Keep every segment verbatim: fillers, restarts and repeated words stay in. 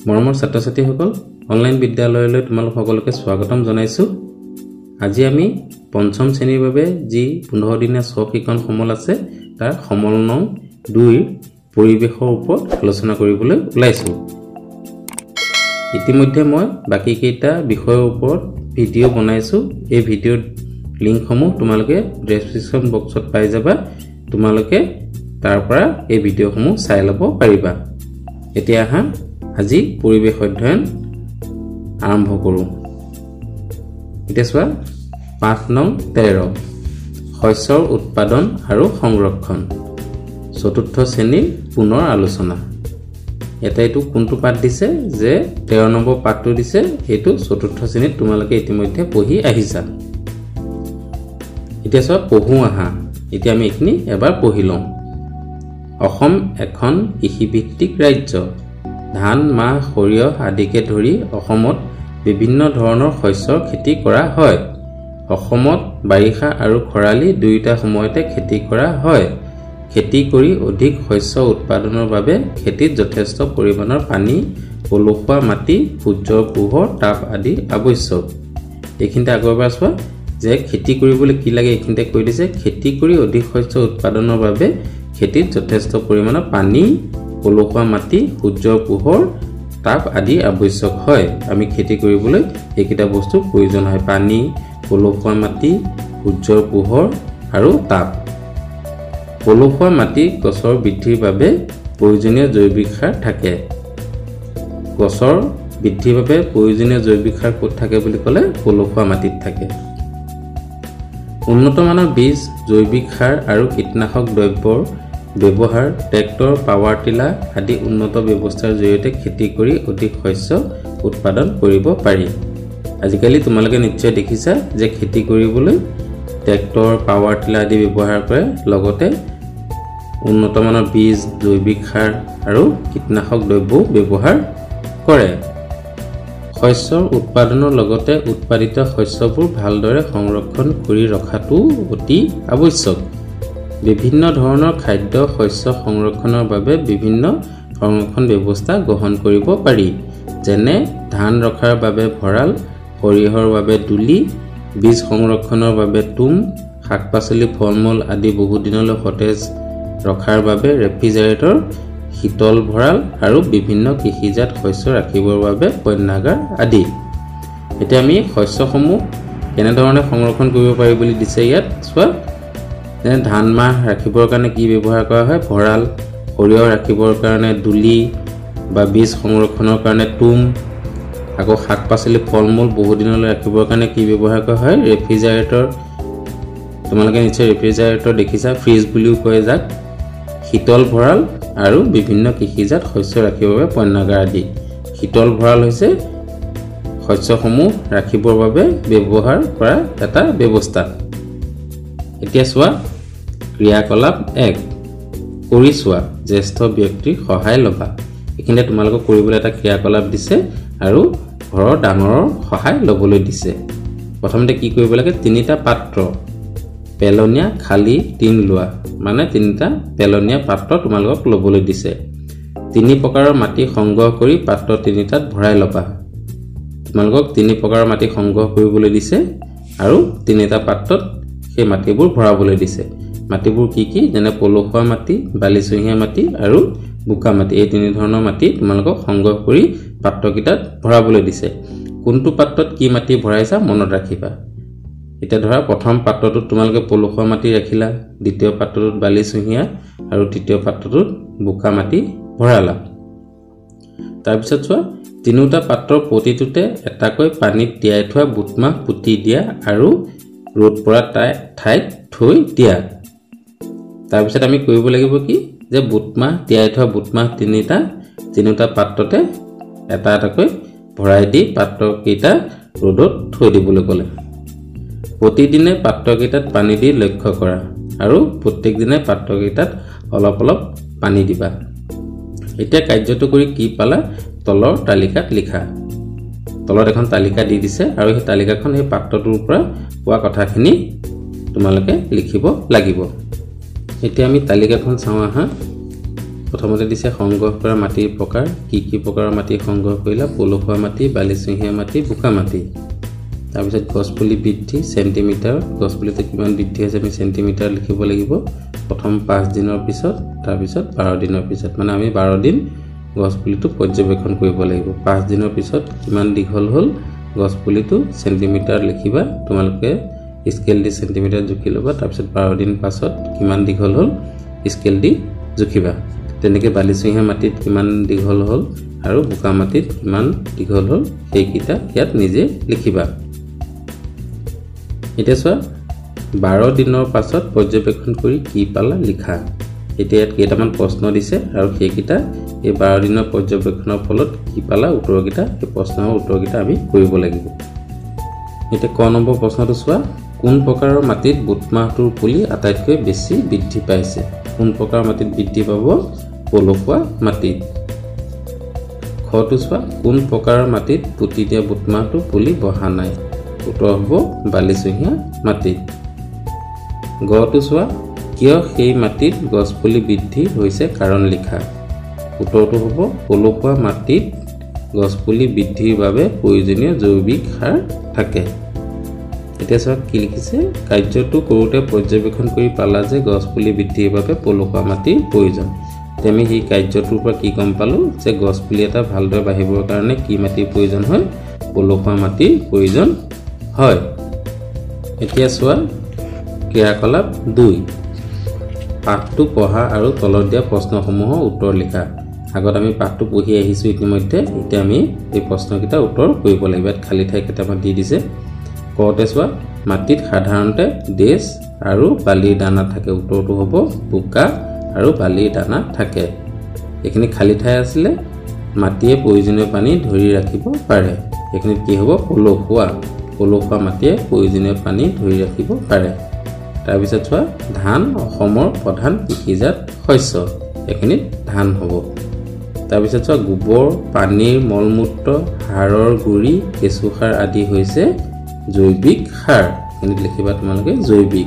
মৰমৰ ছাত্ৰ ছাত্ৰীসকল অনলাইন বিদ্যালয়লৈ তোমালোক সকলোকে স্বাগতম জনাইছো। আজি আমি পঞ্চম শ্ৰেণীৰ বাবে যি পোন্ধৰ দিনীয়া স্ব-শিক্ষণ সমল আছে তাৰ সমল নং দুই পৰিৱেশৰ ওপৰত আলোচনা কৰিবলৈ ওলাইছো। ইতিমধ্যে মই বাকি কেইটা বিষয়ৰ ওপৰত ভিডিঅ' বনাইছো। এই ভিডিঅ'ৰ লিংকসমূহ তোমালোকে ডেসক্ৰিপচন বক্সত পাই যাবা। তোমালোকে তাৰ পৰা এই ভিডিঅ'সমূহ চাই ল'ব পাৰিবা। এতিয়া আহা আজি পৰিৱেশ অধ্যয়ন আৰম্ভ কৰোঁ। এতিয়া চোৱা পাঠ নং তেৰ শস্যৰ উৎপাদন আৰু সংৰক্ষণ চতুৰ্থ শ্ৰেণীৰ পুনৰ আলোচনা। এটা এইটো কোনটো পাঠ দিছে যে তেৰ নম্বৰ পাঠটো দিছে, এইটো চতুৰ্থ শ্ৰেণীত তোমালোকে ইতিমধ্যে পঢ়ি আহিছা। এতিয়া চোৱা পঢ়ো আহা। এতিয়া আমি এইখিনি এবাৰ পঢ়ি লওঁ। অসম এখন কৃষিভিত্তিক ৰাজ্য। ধান, মাহ, সৰিয়হ আদিকে ধৰি অসমত বিভিন্ন ধৰণৰ শস্যৰ খেতি কৰা হয়। অসমত বাৰিষা আৰু খৰালি দুয়োটা সময়তে খেতি কৰা হয়। খেতি কৰি অধিক শস্য উৎপাদনৰ বাবে খেতিত যথেষ্ট পৰিমাণৰ পানী, পলসুৱা মাটি, সূৰ্যৰ পোহৰ, তাপ আদি আৱশ্যক। এইখিনিতে আগৰবাৰ চোৱা যে খেতি কৰিবলৈ কি লাগে এইখিনিতে কৈ দিছে। খেতি কৰি অধিক শস্য উৎপাদনৰ বাবে খেতিত যথেষ্ট পৰিমাণৰ পানী, পলসুৱা মাটি, সূৰ্যৰ পোহৰ, তাপ আদি আৱশ্যক হয়। আমি খেতি কৰিবলৈ এইকেইটা বস্তুৰ প্ৰয়োজন হয়: পানী, পলসুৱা মাটি, সূৰ্যৰ পোহৰ আৰু তাপ। পলসুৱা মাটি গছৰ বৃদ্ধিৰ বাবে প্ৰয়োজনীয় জৈৱিক সাৰ থাকে। গছৰ বৃদ্ধিৰ বাবে প্ৰয়োজনীয় জৈৱিক সাৰ ক'ত থাকে বুলি ক'লে পলসুৱা মাটিত থাকে। উন্নত মানৰ বীজ, জৈৱিক সাৰ আৰু কীটনাশক দ্ৰব্যৰ ব্যৱহাৰ, ট্ৰেক্টৰ, পাৱাৰ টিলাৰ আদি উন্নত ব্যৱস্থাৰ জৰিয়তে খেতি কৰি অধিক শস্য উৎপাদন কৰিব পাৰি। আজিকালি তোমালোকে নিশ্চয় দেখিছা যে খেতি কৰিবলৈ ট্ৰেক্টৰ, পাৱাৰ টিলাৰ আদি ব্যৱহাৰ কৰে, লগতে উন্নত মানৰ বীজ, জৈৱিক সাৰ আৰু কীটনাশক দ্ৰব্যও ব্যৱহাৰ কৰে। শস্যৰ উৎপাদনৰ লগতে উৎপাদিত শস্যবোৰ ভালদৰে সংৰক্ষণ কৰি ৰখাটো অতি আৱশ্যক। বিভিন্ন ধৰণৰ খাদ্য শস্য সংৰক্ষণৰ বাবে বিভিন্ন সংৰক্ষণ ব্যৱস্থা গ্ৰহণ কৰিব পাৰি, যেনে ধান ৰখাৰ বাবে ভঁৰাল, সৰিয়হৰ বাবে দুলি, বীজ সংৰক্ষণৰ বাবে তুম, শাক পাচলি, ফল মূল আদি বহুদিনলৈ সতেজ ৰখাৰ বাবে ৰেফ্ৰিজাৰেটৰ, শীতল ভঁৰাল আৰু বিভিন্ন কৃষিজাত শস্য ৰাখিবৰ বাবে পণ্যাগাৰ আদি। এতিয়া আমি শস্যসমূহ কেনেধৰণে সংৰক্ষণ কৰিব পাৰি বুলি দিছে ইয়াত চোৱা। যেনে ধান, মাহ ৰাখিবৰ কাৰণে কি ব্যৱহাৰ কৰা হয়? ভঁৰাল। সৰিয়হ ৰাখিবৰ কাৰণে দুলি বা বীজ সংৰক্ষণৰ কাৰণে তুম। আকৌ শাক পাচলি, ফল মূল বহুদিনলৈ ৰাখিবৰ কাৰণে কি ব্যৱহাৰ কৰা হয়? ৰেফ্ৰিজাৰেটৰ। তোমালোকে নিশ্চয় ৰেফ্ৰিজাৰেটৰ দেখিছা, ফ্ৰিজ বুলিও কয় যাক। শীতল ভঁৰাল আৰু বিভিন্ন কৃষিজাত শস্য ৰাখিবৰ বাবে পণ্যাগাৰ আদি। শীতল ভঁৰাল হৈছে শস্যসমূহ ৰাখিবৰ বাবে ব্যৱহাৰ কৰা এটা ব্যৱস্থা। এতিয়া চোৱা ক্ৰিয়াকলাপ এক কৰি চোৱা, জ্যেষ্ঠ ব্যক্তিৰ সহায় ল'বা। এইখিনিতে তোমালোকক কৰিবলৈ এটা ক্ৰিয়াকলাপ দিছে আৰু ঘৰৰ ডাঙৰৰ সহায় ল'বলৈ দিছে। প্ৰথমতে কি কৰিব লাগে? তিনিটা পাত্ৰ, পেলনীয়া খালী টিন লোৱা, মানে তিনিটা পেলনীয়া পাত্ৰ তোমালোকক ল'বলৈ দিছে। তিনি প্ৰকাৰৰ মাটি সংগ্ৰহ কৰি পাত্ৰ তিনিটাত ভৰাই ল'বা। তোমালোকক তিনি প্ৰকাৰৰ মাটি সংগ্ৰহ কৰিবলৈ দিছে আৰু তিনিটা পাত্ৰত সেই মাটিবোৰ ভৰাবলৈ দিছে। মাটিবোৰ কি কি? যেনে পলসুৱা মাটি, বালিচহীয়া মাটি আৰু বোকা মাটি। এই তিনি ধৰণৰ মাটি তোমালোকক সংগ্ৰহ কৰি পাত্ৰকেইটাত ভৰাবলৈ দিছে। কোনটো পাত্ৰত কি মাটি ভৰাইছা মনত ৰাখিবা। এতিয়া ধৰা প্ৰথম পাত্ৰটোত তোমালোকে পলসুৱা মাটি ৰাখিলা, দ্বিতীয় পাত্ৰটোত বালিচহীয়া আৰু তৃতীয় পাত্ৰটোত বোকা মাটি ভৰালা। তাৰপিছত চোৱা তিনিওটা পাত্ৰৰ প্ৰতিটোতে এটাকৈ পানীত তিয়াই থোৱা বুটমাহ পুতি দিয়া আৰু ৰ'দ পৰা ঠাইত থৈ দিয়া। তাৰপিছত আমি কৰিব লাগিব কি? যে বুটমাহ তিয়াই থোৱা বুটমাহ তিনিটা তিনিওটা পাত্ৰতে এটা এটাকৈ ভৰাই দি পাত্ৰকেইটা ৰ'দত থৈ দিবলৈ ক'লে। প্ৰতিদিনে পাত্ৰকেইটাত পানী দি লক্ষ্য কৰা আৰু প্ৰত্যেক দিনে পাত্ৰকেইটাত অলপ অলপ পানী দিবা। এতিয়া কাৰ্যটো কৰি কি পালা তলৰ তালিকাত লিখা। তলত এখন তালিকা দি দিছে আৰু সেই তালিকাখন সেই পাত্ৰটোৰ পৰা পোৱা কথাখিনি তোমালোকে লিখিব লাগিব। এতিয়া আমি তালিকাখন চাওঁ আহা। প্ৰথমতে দিছে সংগ্ৰহ কৰা মাটিৰ প্ৰকাৰ কি কি প্ৰকাৰৰ মাটি সংগ্ৰহ কৰিলা পলসুৱা মাটি বালিচহীয়া মাটি বোকা মাটি তাৰপিছত গছপুলি বৃদ্ধি সেন্টিমিটাৰ গছপুলিটো কিমান বৃদ্ধি হৈছে আমি সেন্টিমিটাৰ লিখিব লাগিব প্ৰথম পাঁচ দিনৰ পিছত তাৰপিছত বাৰ দিনৰ পিছত মানে আমি বাৰ দিন গছপুলিটো পৰ্যবেক্ষণ কৰিব লাগিব পাঁচ দিনৰ পিছত কিমান দীঘল হ'ল গছপুলিটো সেন্টিমিটাৰ লিখিবা তোমালোকে স্কেল দি সেন্টিমিটাৰ জুখি লবা তাৰপিছত বাৰ দিন পাছত কিমান দীঘল হ'ল স্কেল দি জুখিবা তেনেকৈ বালিচহীয়া মাটিত কিমান দীঘল হ'ল আৰু বোকা মাটিত কিমান দীঘল হ'ল সেইকিটা ইয়াত নিজে লিখিবা এতিয়া চোৱা বাৰ দিনৰ পাছত পৰ্যবেক্ষণ কৰি কি পালা লিখা এতিয়া ইয়াত কেইটামান প্ৰশ্ন দিছে আৰু সেইকিটা এই বাৰ দিনৰ পৰ্যবেক্ষণৰ ফলত কি পালা উত্তৰকিটা এই প্ৰশ্নৰ উত্তৰকিটা আমি কৰিব লাগিব এতিয়া ক নম্বৰ প্ৰশ্নটো চোৱা কোন প্ৰকাৰৰ মাটিত বুটমাহটোৰ পুলি আটাইতকৈ বেছি বৃদ্ধি পাইছে কোন প্ৰকাৰৰ মাটিত বৃদ্ধি পাব পলসুৱা মাটিত খটো চোৱা কোন প্ৰকাৰৰ মাটিত পুতি দিয়া বুটমাহটো পুলি বহা নাই উত্তৰ হ'ব বালিচহীয়া মাটিত গটো চোৱা কিয় সেই মাটিত গছপুলি বৃদ্ধি হৈছে কাৰণ লিখা উত্তৰটো হ'ব পলসুৱা মাটিত গছপুলি বৃদ্ধিৰ বাবে প্ৰয়োজনীয় জৈৱিক সাৰ থাকে এতিয়া চোৱা কি লিখিছে কাৰ্যটো কৰোঁতে পৰ্যবেক্ষণ কৰি পালা যে গছপুলি বৃদ্ধিৰ বাবে পলসুৱা মাটিৰ প্ৰয়োজন আমি সেই কাৰ্যটোৰ পৰা কি গম পালো যে গছপুলি এটা ভালদৰে বাঢ়িবৰ কাৰণে কি মাটিৰ প্ৰয়োজন হয় পলসুৱা মাটিৰ প্ৰয়োজন হয় এতিয়া চোৱা ক্ৰিয়াকলাপ দুই পাঠটো পঢ়া আৰু তলত দিয়া প্ৰশ্নসমূহৰ উত্তৰ লিখা আগত আমি পাঠটো পঢ়ি আহিছো ইতিমধ্যে এতিয়া আমি এই প্ৰশ্নকিটা উত্তৰ কৰিব লাগিব ইয়াত খালি ঠাই কেইটামান দি দিছে কতে চোৱা মাটিত সাধাৰণতে দেশ আৰু বালিৰ দানা থাকে উত্তৰটো হ'ব বোকা আৰু বালিৰ দানা থাকে এখিনি খালি ঠাই আছিলে মাটিয়ে প্ৰয়োজনীয় পানী ধৰি ৰাখিব পাৰে এখিনি কি হ'ব পলসুৱা পলসুৱা মাটিয়ে প্ৰয়োজনীয় পানী ধৰি ৰাখিব পাৰে তাৰ পিছত চোৱা ধান অসমৰ প্ৰধান কৃষিজাত শস্য এখিনি ধান হ'ব তাৰ পিছত চোৱা গোবৰ পানীৰ মলমূত্ৰ হাড়ৰ গুৰি কেঁচু সাৰ আদি হৈছে জৈৱিক সাৰ এখিনি লিখিবা তোমালোকে জৈৱিক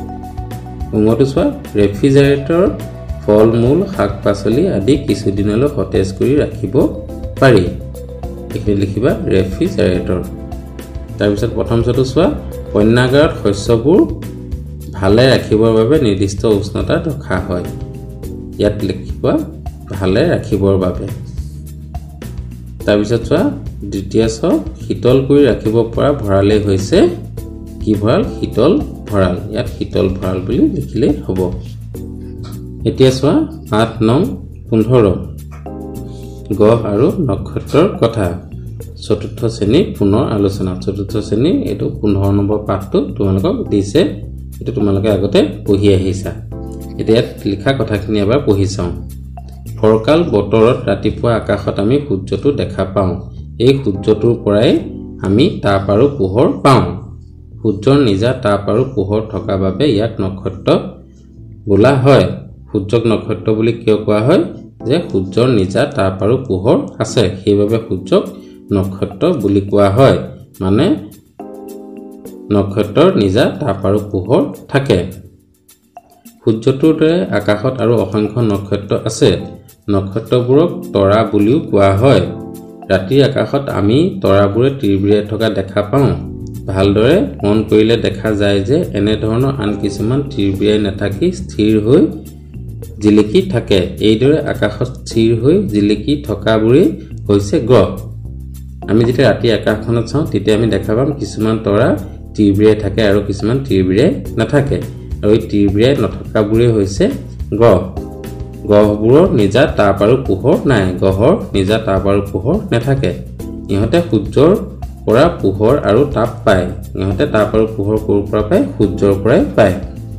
উঙটো চোৱা ৰেফ্ৰিজাৰেটৰ ফল মূল শাক পাচলি আদি কিছুদিনলৈ সতেজ কৰি ৰাখিব পাৰি এখিনি লিখিবা ৰেফ্ৰিজাৰেটৰ তাৰ পিছত প্ৰথম চটো চোৱা পণ্যাগাৰত শস্যবোৰ ভালে ৰাখিবৰ বাবে নিৰ্দিষ্ট উষ্ণতা ৰখা হয় ইয়াত লিখিবা ভালে ৰাখিবৰ বাবে তাৰ পিছত চোৱা দ্বিতীয় ছ শীতল কৰি ৰাখিব পৰা ভঁৰালে হৈছে কি ভঁৰাল শীতল ভঁৰাল ইয়াত শীতল ভঁৰাল বুলি লিখিলে হ'ব এতিয়া চোৱা আঠ নং পোন্ধৰ গ্ৰহ আৰু নক্ষত্ৰৰ কথা চতুৰ্থ শ্ৰেণী পুনৰ আলোচনা চতুৰ্থ শ্ৰেণী এইটো পোন্ধৰ নম্বৰ পাঠটো তোমালোকক দিছে এটো তোমালোকে আগতে পঢ়ি আহিছা এতিয়া লিখা কথাখিনি এবাৰ পঢ়ি চাওঁ ফৰকাল বতৰত ৰাতিপুৱা আকাশত আমি সূৰ্যটো দেখা পাওঁ এই সূৰ্যটোৰ পৰাই আমি তাপ আৰু পোহৰ পাওঁ সূৰ্যৰ নিজা তাপ আৰু পোহৰ থকা বাবে ইয়াক নক্ষত্ৰ বোলা হয় সূৰ্যক নক্ষত্ৰ বুলি কিয় কোৱা হয় যে সূৰ্যৰ নিজা তাপ আৰু পোহৰ আছে সেইবাবে সূৰ্যক নক্ষত্ৰ বুলি কোৱা হয় মানে নক্ষত্ৰৰ নিজা তাপ আৰু পোহৰ থাকে সূৰ্যটোৰ দৰে আকাশত আৰু অসংখ্য নক্ষত্ৰ আছে নক্ষত্ৰবোৰক তৰা বুলিও কোৱা হয় ৰাতিৰ আকাশত আমি তৰাবোৰে তিৰবিৰাই থকা দেখা পাওঁ ভালদৰে মন কৰিলে দেখা যায় যে এনে ধৰণৰ আন কিছুমান তিৰবিৰাই নাথাকি স্থিৰ হৈ জিলিকি থাকে এইদৰে আকাশত স্থিৰ হৈ জিলিকি থকাবোৰে হৈছে গ্ৰহ আমি যেতিয়া ৰাতি আকাশখনত চাওঁ তেতিয়া আমি দেখা পাম কিছুমান তৰা তিৰবিৰাই থাকে আৰু কিছুমান তিৰবিৰাই নাথাকে আৰু এই তিৰবিৰাই নথকাবোৰে হৈছে গ্ৰহ গ্ৰহবোৰৰ নিজা তাপ আৰু পোহৰ নাই গ্ৰহৰ নিজা তাপ আৰু পোহৰ নাথাকে ইহঁতে সূৰ্যৰ পৰা পোহৰ আৰু তাপ পায় ইহঁতে তাপ আৰু পোহৰ ক'ৰ পৰা পায় সূৰ্যৰ পৰাই পায়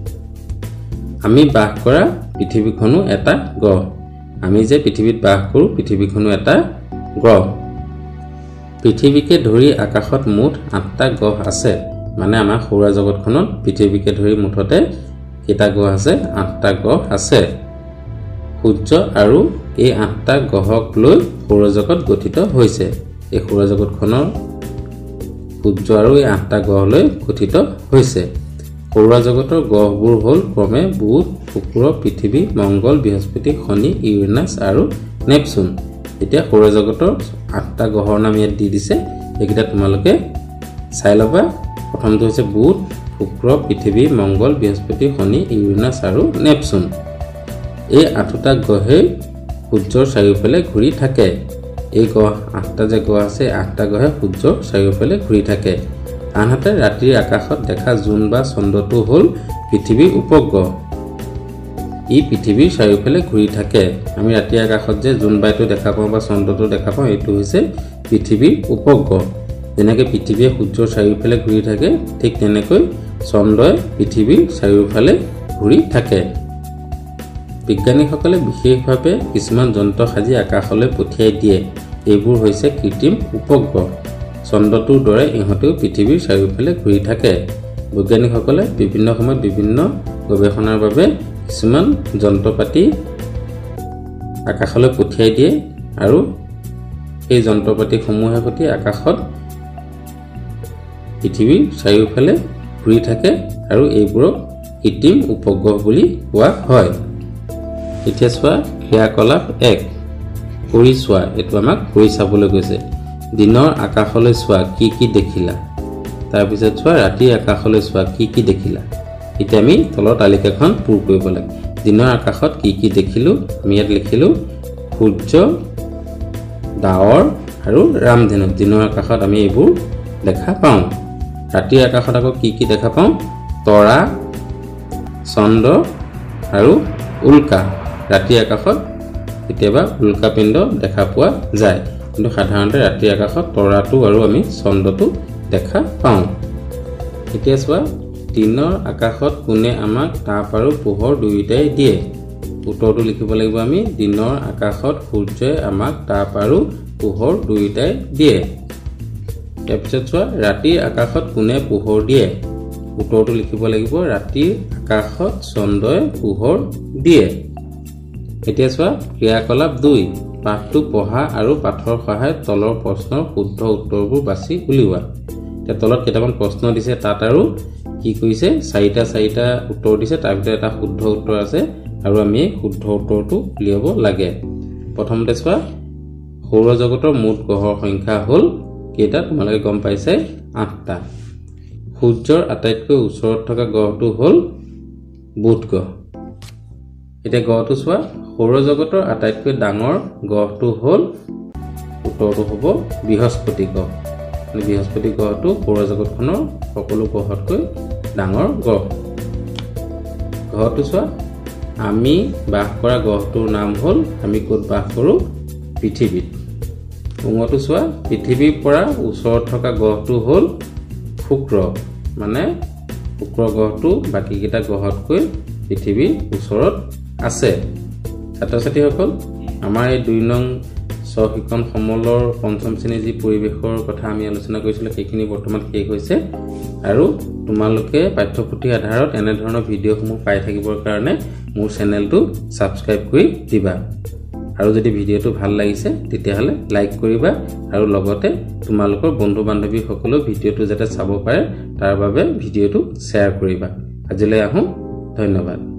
আমি বাস কৰা পৃথিৱীখনো এটা গ্ৰহ আমি যে পৃথিৱীত বাস কৰোঁ পৃথিৱীখনো এটা গ্ৰহ পৃথিৱীকে ধৰি আকাশত মুঠ আঠটা গ্ৰহ আছে মানে আমাৰ সৌৰজগতখনত পৃথিৱীকে ধৰি মুঠতে কেইটা গ্ৰহ আছে আঠটা গ্ৰহ আছে সূৰ্য আৰু এই আঠটা গ্ৰহক লৈ সৌৰজগত গঠিত হৈছে এই সৌৰজগতখনৰ সূৰ্য আৰু এই আঠটা গ্ৰহ লৈ গঠিত হৈছে সৌৰজগতৰ গ্ৰহবোৰ হ'ল ক্ৰমে বুধ শুক্ৰ পৃথিৱী মংগল বৃহস্পতি শনি ইউৰেনাছ আৰু নেপচুন এতিয়া সৌৰজগতৰ আঠটা গ্ৰহৰ নাম ইয়াত দি দিছে এইকেইটা তোমালোকে চাই ল'বা প্ৰথমটো হৈছে বুধ শুক্ৰ পৃথিৱী মংগল বৃহস্পতি শনি ইউৰেনাছ আৰু নেপচুন এই আঠটা গ্ৰহে সূৰ্যৰ চাৰিওফালে ঘূৰি থাকে এই গ্ৰহ আঠটা যে গ্ৰহ আছে আঠটা গ্ৰহে সূৰ্যৰ চাৰিওফালে ঘূৰি থাকে আনহাতে ৰাতিৰ আকাশত দেখা জোন বা চন্দ্ৰটো হ'ল পৃথিৱীৰ উপগ্ৰহ ই পৃথিৱীৰ চাৰিওফালে ঘূৰি থাকে আমি ৰাতিৰ আকাশত যে জোন বাইটো দেখা পাওঁ বা চন্দ্ৰটো দেখা পাওঁ এইটো হৈছে পৃথিৱীৰ উপগ্ৰহ যেনেকৈ পৃথিৱীয়ে সূৰ্যৰ চাৰিওফালে ঘূৰি থাকে ঠিক তেনেকৈ চন্দ্ৰই পৃথিৱীৰ চাৰিওফালে ঘূৰি থাকে বিজ্ঞানীসকলে বিশেষভাৱে কিছুমান যন্ত্ৰ সাজি আকাশলৈ পঠিয়াই দিয়ে এইবোৰ হৈছে কৃত্ৰিম উপগ্ৰহ চন্দ্ৰটোৰ দৰে ইহঁতেও পৃথিৱীৰ চাৰিওফালে ঘূৰি থাকে বৈজ্ঞানিকসকলে বিভিন্ন সময়ত বিভিন্ন গৱেষণাৰ বাবে কিছুমান যন্ত্ৰপাতি আকাশলৈ পঠিয়াই দিয়ে আৰু এই যন্ত্ৰপাতিসমূহে সৈতে আকাশত পৃথিৱীৰ চাৰিওফালে ঘূৰি থাকে আৰু এইবোৰক কৃত্ৰিম উপগ্ৰহ বুলি কোৱা হয় এতিয়া চোৱা ক্ৰিয়াকলাপ এক কৰি চোৱা এইটো আমাক কৰি চাবলৈ কৈছে দিনৰ আকাশলৈ চোৱা কি কি দেখিলা তাৰপিছত চোৱা ৰাতিৰ আকাশলৈ চোৱা কি কি দেখিলা এতিয়া আমি তলৰ তালিকাখন পূৰ কৰিব লাগে দিনৰ আকাশত কি কি দেখিলো আমি ইয়াত লিখিলো সূৰ্য ডাৱৰ আৰু ৰামধেনু দিনৰ আকাশত আমি এইবোৰ দেখা পাওঁ ৰাতিৰ আকাশত আকৌ কি কি দেখা পাওঁ তৰা চন্দ্ৰ আৰু উল্কা ৰাতিৰ আকাশত কেতিয়াবা উল্কাপিণ্ড দেখা পোৱা যায় কিন্তু সাধাৰণতে ৰাতিৰ আকাশত তৰাটো আৰু আমি চন্দ্ৰটো দেখা পাওঁ এতিয়া চোৱা দিনৰ আকাশত কোনে আমাক তাপ আৰু পোহৰ দুয়োটাই দিয়ে উত্তৰটো লিখিব লাগিব আমি দিনৰ আকাশত সূৰ্যই আমাক তাপ আৰু পোহৰ দুয়োটাই দিয়ে তাৰপিছত চোৱা ৰাতিৰ আকাশত কোনে পোহৰ দিয়ে উত্তৰটো লিখিব লাগিব ৰাতিৰ আকাশত চন্দ্ৰই পোহৰ দিয়ে এতিয়া চোৱা ক্ৰিয়াকলাপ দুই পাঠটো পঢ়া আৰু পাঠৰ সহায়ত তলৰ প্ৰশ্নৰ শুদ্ধ উত্তৰবোৰ বাছি উলিওৱা এতিয়া তলত কেইটামান প্ৰশ্ন দিছে তাত আৰু কি কৈছে চাৰিটা চাৰিটা উত্তৰ দিছে তাৰ ভিতৰত এটা শুদ্ধ উত্তৰ আছে আৰু আমি শুদ্ধ উত্তৰটো উলিয়াব লাগে প্ৰথমতে চোৱা সৌৰজগতৰ মুঠ গ্ৰহৰ সংখ্যা হ'ল কেইটা তোমালোকে গম পাইছে আঠটা সূৰ্যৰ আটাইতকৈ ওচৰত থকা গ্ৰহটো হ'ল বুধ গ্ৰহ এতিয়া গ্ৰহটো চোৱা সৌৰজগতৰ আটাইতকৈ ডাঙৰ গ্ৰহটো হ'ল উত্তৰটো হ'ব বৃহস্পতি গ্ৰহ বৃহস্পতি গ্ৰহটো সৌৰজগতখনৰ সকলো গ্ৰহতকৈ ডাঙৰ গ্ৰহ গ্ৰহটো চোৱা আমি বাস কৰা গ্ৰহটোৰ নাম হ'ল আমি ক'ত বাস কৰোঁ পৃথিৱীত উঙটো চোৱা পৃথিৱীৰ পৰা ওচৰত থকা গ্ৰহটো হ'ল শুক্ৰ মানে শুক্ৰ গ্ৰহটো বাকীকেইটা গ্ৰহতকৈ পৃথিৱীৰ ওচৰত আছে ছাত্ৰ ছাত্ৰীসকল আমাৰ এই দুই নং সশিক্ষণ সমলৰ পঞ্চম শ্ৰেণীৰ যি পৰিৱেশৰ কথা আমি আলোচনা কৰিছিলোঁ সেইখিনি বৰ্তমান শেষ হৈছে আৰু তোমালোকে পাঠ্যপুথিৰ আধাৰত এনেধৰণৰ ভিডিঅ'সমূহ পাই থাকিবৰ কাৰণে মোৰ চেনেলটো ছাবস্ক্ৰাইব কৰি দিবা আৰু যদি ভিডিঅ'টো ভাল লাগিছে তেতিয়াহ'লে লাইক কৰিবা আৰু লগতে তোমালোকৰ বন্ধু বান্ধৱীসকলেও ভিডিঅ'টো যাতে চাব পাৰে তাৰ বাবে ভিডিঅ'টো শ্বেয়াৰ কৰিবা আজিলৈ আহোঁ ধন্যবাদ।